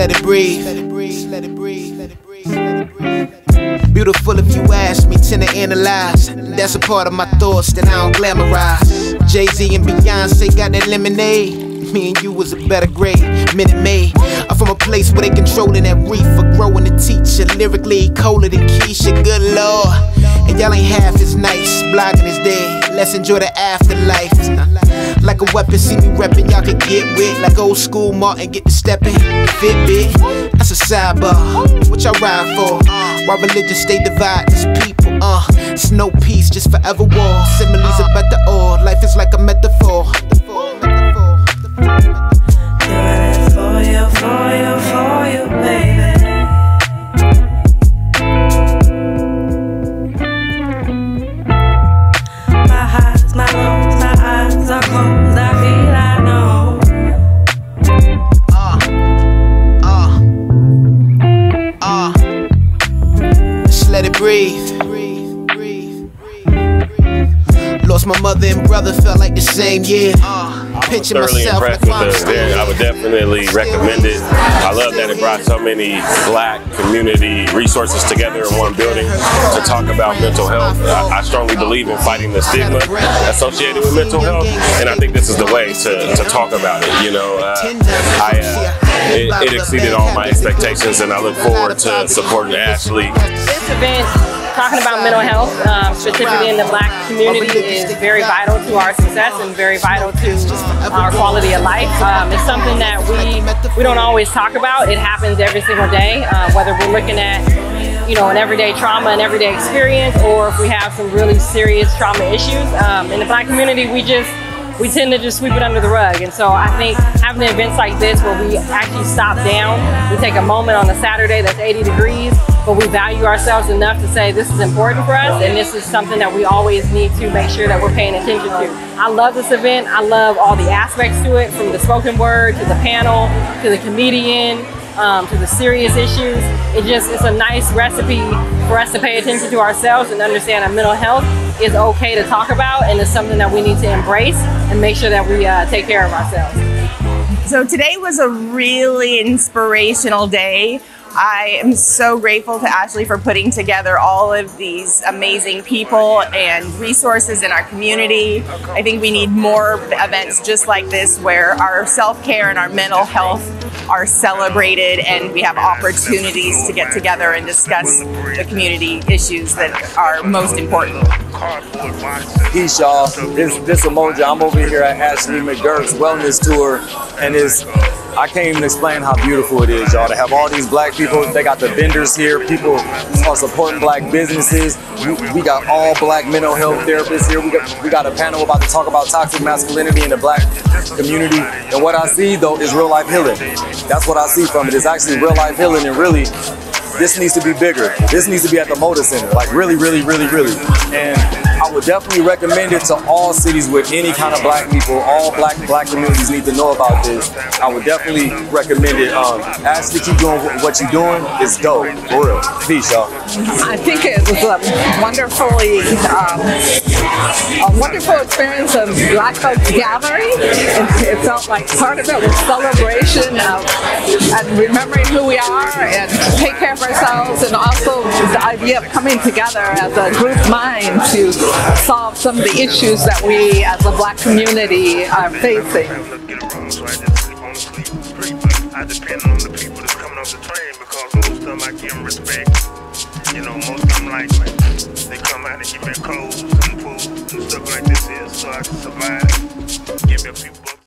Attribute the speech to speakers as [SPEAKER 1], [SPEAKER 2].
[SPEAKER 1] let it breathe. Let it breathe. Let it breathe. Let it breathe. Let it breathe. Beautiful if you ask me, tend to analyze. That's a part of my thoughts that I don't glamorize. Jay-Z and Beyonce got that lemonade. Me and you was a better grade, Minute Maid. I'm from a place where they controlling that reefer, growing the teacher, lyrically colder than Keisha, good lord. And y'all ain't half as nice, blogging is dead, let's enjoy the afterlife. Like a weapon, see me reppin', y'all can get with. Like old school Martin, get to steppin', Fitbit, that's a sidebar. What y'all ride for? Why religion stay divided as people, it's no peace, just forever war. Similes about the oil, life is like a metaphor.
[SPEAKER 2] For you, baby. My highs, my lows, my eyes are closed. I feel I know.
[SPEAKER 1] Just let it breathe. Lost my mother and brother, felt like the same year.
[SPEAKER 3] Picture myself impressed with the event. I would definitely recommend it. I love that it brought so many black community resources together in one building to talk about mental health. I strongly believe in fighting the stigma associated with mental health, and I think this is the way to talk about it. You know, it exceeded all my expectations, and I look forward to supporting Ashley.
[SPEAKER 4] This event, talking about mental health, specifically in the black community, is very vital to our success and very vital to our quality of life. It's something that we don't always talk about. It happens every single day, whether we're looking at an everyday trauma and everyday experience, or if we have some really serious trauma issues. In the black community, we tend to just sweep it under the rug. And so I think having events like this where we actually stop down, we take a moment on a Saturday that's 80 degrees, but we value ourselves enough to say this is important for us, and this is something that we always need to make sure that we're paying attention to. I love this event. I love all the aspects to it, from the spoken word, to the panel, to the comedian, to the serious issues. It's a nice recipe for us to pay attention to ourselves and understand our mental health is okay to talk about, and it's something that we need to embrace and make sure that we take care of ourselves.
[SPEAKER 5] So today was a really inspirational day. I am so grateful to Ashley for putting together all of these amazing people and resources in our community. I think we need more events just like this where our self-care and our mental health are celebrated, and we have opportunities to get together and discuss the community issues that are most important.
[SPEAKER 6] Peace, y'all. This Emoja. I'm over here at Ashley McGurk's wellness tour, and I can't even explain how beautiful it is, y'all, to have all these black people. They got the vendors here. People are supporting black businesses. We got all black mental health therapists here. We got a panel about to talk about toxic masculinity in the black community. And what I see, though, is real life healing. That's what I see from it. It's actually real life healing, and really, this needs to be bigger. This needs to be at the Moda Center, like really, really, really, really. And I would definitely recommend it to all cities with any kind of black people. All black communities need to know about this. I would definitely recommend it. Ashley, keep doing what you're doing. It's dope, for real. Peace, y'all.
[SPEAKER 7] I think it was a wonderful experience of black folks gathering. It felt like part of it was celebration and remembering who we are and take care of ourselves, and also the idea of coming together as a group mind to solve some of the issues that we as a black community are facing.
[SPEAKER 8] I depend on the people that's coming off the train, because most of them I give them respect. Most of them they come out and give me clothes and food and stuff like this here, so I can survive. Give me a few bucks.